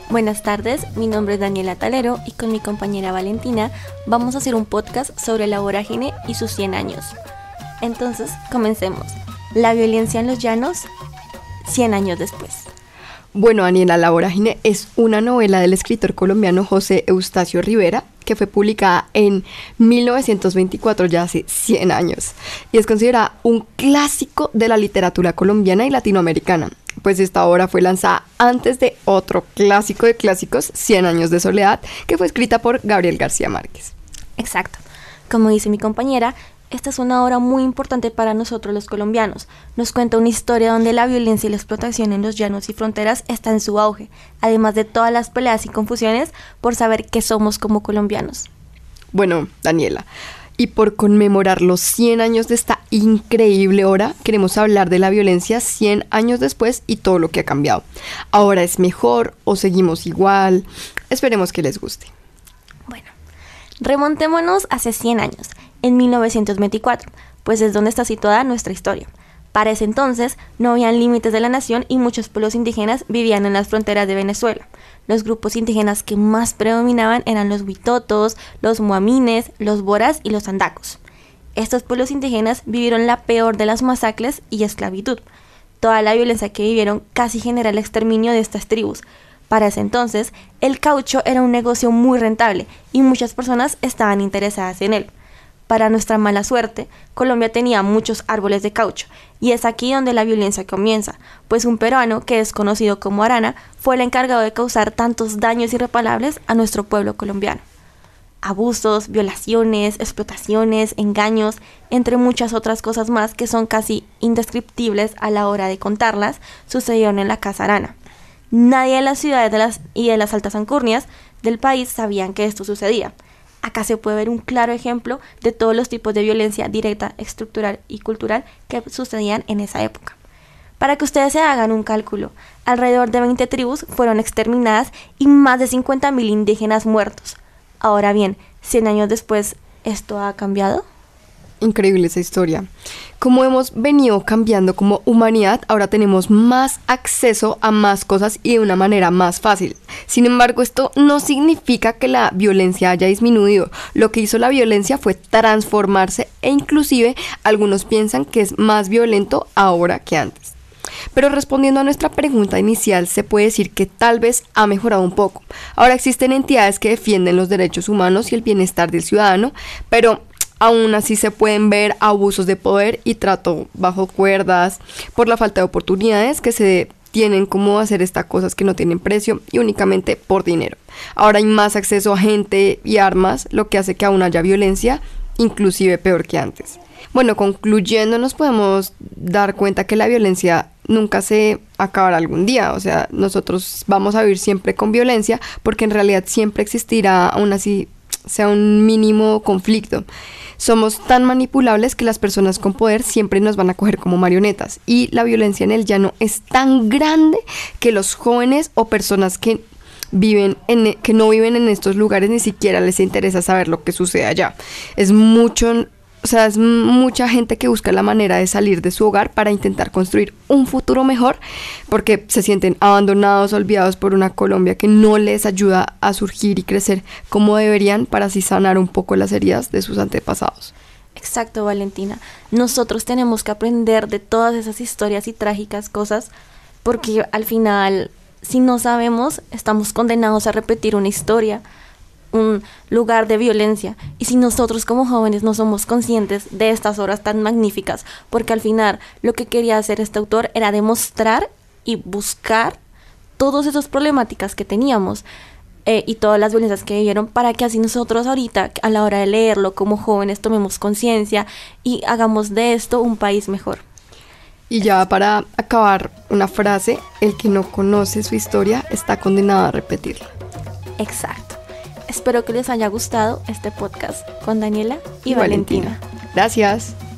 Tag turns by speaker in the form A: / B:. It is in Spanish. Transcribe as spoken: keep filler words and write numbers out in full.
A: Buenas tardes, mi nombre es Daniela Talero y con mi compañera Valentina vamos a hacer un podcast sobre la vorágine y sus cien años. Entonces, comencemos. La violencia en los llanos, cien años después.
B: Bueno, Daniela, La vorágine es una novela del escritor colombiano José Eustacio Rivera, que fue publicada en mil novecientos veinticuatro, ya hace cien años, y es considerada un clásico de la literatura colombiana y latinoamericana, pues esta obra fue lanzada antes de otro clásico de clásicos, Cien años de soledad, que fue escrita por Gabriel García Márquez.
A: Exacto. Como dice mi compañera, esta es una obra muy importante para nosotros los colombianos. Nos cuenta una historia donde la violencia y la explotación en los llanos y fronteras está en su auge, además de todas las peleas y confusiones por saber qué somos como colombianos.
B: Bueno, Daniela, y por conmemorar los cien años de esta increíble obra, queremos hablar de la violencia cien años después y todo lo que ha cambiado. ¿Ahora es mejor o seguimos igual? Esperemos que les guste.
A: Bueno, remontémonos hace cien años, en mil novecientos veinticuatro, pues es donde está situada nuestra historia. Para ese entonces no habían límites de la nación y muchos pueblos indígenas vivían en las fronteras de Venezuela. Los grupos indígenas que más predominaban eran los huitotos, los muamines, los boras y los andacos. Estos pueblos indígenas vivieron la peor de las masacres y esclavitud. Toda la violencia que vivieron casi genera el exterminio de estas tribus. Para ese entonces, el caucho era un negocio muy rentable y muchas personas estaban interesadas en él. Para nuestra mala suerte, Colombia tenía muchos árboles de caucho, y es aquí donde la violencia comienza, pues un peruano, que es conocido como Arana, fue el encargado de causar tantos daños irreparables a nuestro pueblo colombiano. Abusos, violaciones, explotaciones, engaños, entre muchas otras cosas más que son casi indescriptibles a la hora de contarlas, sucedieron en la Casa Arana. Nadie de las ciudades de las, y de las altas alcurnias del país sabían que esto sucedía. Acá se puede ver un claro ejemplo de todos los tipos de violencia directa, estructural y cultural que sucedían en esa época. Para que ustedes se hagan un cálculo, alrededor de veinte tribus fueron exterminadas y más de cincuenta mil indígenas muertos. Ahora bien, cien años después, ¿esto ha cambiado?
B: Increíble esa historia. Como hemos venido cambiando como humanidad, ahora tenemos más acceso a más cosas y de una manera más fácil. Sin embargo, esto no significa que la violencia haya disminuido. Lo que hizo la violencia fue transformarse e inclusive algunos piensan que es más violento ahora que antes. Pero respondiendo a nuestra pregunta inicial, se puede decir que tal vez ha mejorado un poco. Ahora existen entidades que defienden los derechos humanos y el bienestar del ciudadano, pero aún así se pueden ver abusos de poder y trato bajo cuerdas por la falta de oportunidades que se tienen como hacer estas cosas que no tienen precio y únicamente por dinero. Ahora hay más acceso a gente y armas, lo que hace que aún haya violencia, inclusive peor que antes. Bueno, concluyendo, nos podemos dar cuenta que la violencia nunca se acabará algún día. O sea, nosotros vamos a vivir siempre con violencia porque en realidad siempre existirá, aún así sea un mínimo conflicto. Somos tan manipulables que las personas con poder siempre nos van a coger como marionetas, y la violencia en el llano es tan grande que los jóvenes o personas que viven en, que no viven en estos lugares ni siquiera les interesa saber lo que sucede allá. Es mucho, o sea, es mucha gente que busca la manera de salir de su hogar para intentar construir un futuro mejor, porque se sienten abandonados, olvidados por una Colombia que no les ayuda a surgir y crecer como deberían para así sanar un poco las heridas de sus antepasados.
A: Exacto, Valentina. Nosotros tenemos que aprender de todas esas historias y trágicas cosas, porque al final, si no sabemos, estamos condenados a repetir una historia, un lugar de violencia. Y si nosotros como jóvenes no somos conscientes de estas obras tan magníficas, porque al final lo que quería hacer este autor era demostrar y buscar todas esas problemáticas que teníamos eh, y todas las violencias que vivieron, para que así nosotros ahorita a la hora de leerlo como jóvenes tomemos conciencia y hagamos de esto un país mejor.
B: Y ya para acabar, una frase: el que no conoce su historia está condenado a repetirla.
A: Exacto. Espero que les haya gustado este podcast con Daniela y, y Valentina.
B: Valentina. Gracias.